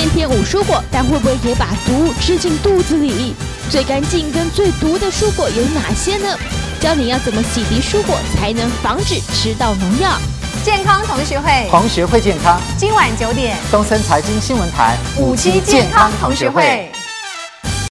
天5蔬果，但会不会也把毒吃进肚子里？最干净跟最毒的蔬果有哪些呢？教你要怎么洗涤蔬果，才能防止吃到农药。 健康同学会， 同学会健康， 今晚9点， 东森财经新闻台 57健康同学会。